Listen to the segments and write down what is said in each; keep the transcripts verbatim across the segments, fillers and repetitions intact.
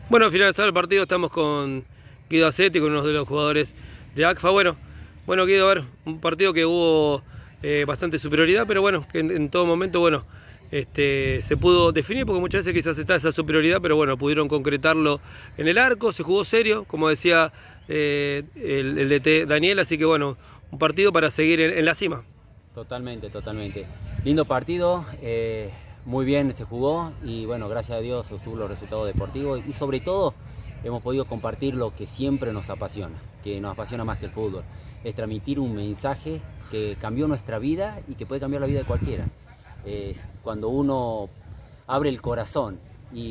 Bueno, al finalizar el partido estamos con Guido Acetti, con uno de los jugadores de A C F A. Bueno, bueno Guido, a ver, un partido que hubo eh, bastante superioridad, pero bueno, que en, en todo momento, bueno, este, se pudo definir, porque muchas veces quizás está esa superioridad, pero bueno, pudieron concretarlo en el arco, se jugó serio, como decía eh, el, el D T Daniel, así que bueno, un partido para seguir en, en la cima. Totalmente, totalmente. Lindo partido, eh, muy bien se jugó y bueno, gracias a Dios se obtuvo los resultados deportivos y sobre todo hemos podido compartir lo que siempre nos apasiona, que nos apasiona más que el fútbol, es transmitir un mensaje que cambió nuestra vida y que puede cambiar la vida de cualquiera. Es cuando uno abre el corazón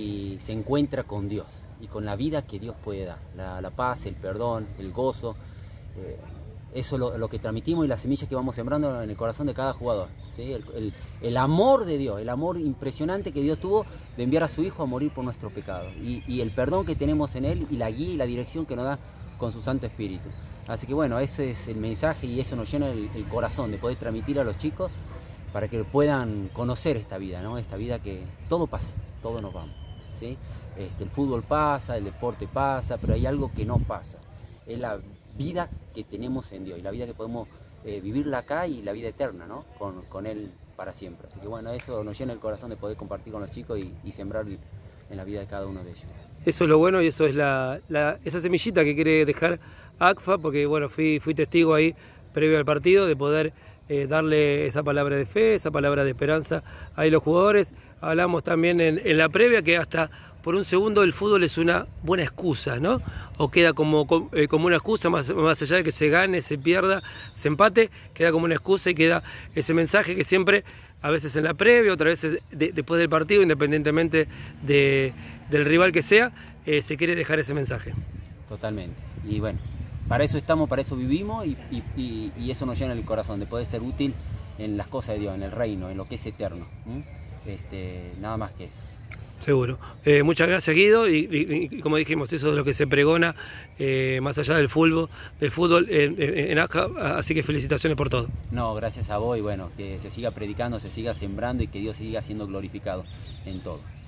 y se encuentra con Dios y con la vida que Dios puede dar, la, la paz, el perdón, el gozo. Eh, Eso es lo, lo que transmitimos y las semillas que vamos sembrando en el corazón de cada jugador, ¿sí? el, el, el amor de Dios, el amor impresionante que Dios tuvo de enviar a su Hijo a morir por nuestro pecado. Y, y el perdón que tenemos en Él y la guía y la dirección que nos da con su Santo Espíritu. Así que bueno, ese es el mensaje y eso nos llena el, el corazón de poder transmitir a los chicos para que puedan conocer esta vida, ¿no? Esta vida que todo pasa, todos nos vamos, ¿sí? Este, el fútbol pasa, el deporte pasa, pero hay algo que no pasa. Es la vida que tenemos en Dios y la vida que podemos eh, vivirla acá y la vida eterna, ¿no? Con, con Él para siempre. Así que bueno, eso nos llena el corazón de poder compartir con los chicos y, y sembrar en la vida de cada uno de ellos. Eso es lo bueno y eso es la, la, esa semillita que quiere dejar A C F A, porque bueno, fui, fui testigo ahí previo al partido de poder eh, darle esa palabra de fe, esa palabra de esperanza a los jugadores. Hablamos también en, en la previa que hasta por un segundo el fútbol es una buena excusa, ¿no? O queda como, eh, como una excusa, más, más allá de que se gane, se pierda, se empate, queda como una excusa y queda ese mensaje que siempre, a veces en la previa, otras veces de, después del partido, independientemente de, del rival que sea, eh, se quiere dejar ese mensaje. Totalmente. Y bueno, para eso estamos, para eso vivimos y, y, y, y eso nos llena el corazón, de poder ser útil en las cosas de Dios, en el reino, en lo que es eterno. ¿Mm? Este, nada más que eso. Seguro. Eh, muchas gracias, Guido, y, y, y como dijimos, eso es lo que se pregona eh, más allá del fútbol, del fútbol en, en, en A C F A, así que felicitaciones por todo. No, gracias a vos y bueno, que se siga predicando, se siga sembrando y que Dios siga siendo glorificado en todo.